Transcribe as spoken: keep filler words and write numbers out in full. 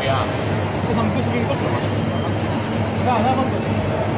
φωτιά. Θα μου δώσει λίγο τόσο. Να, να, να.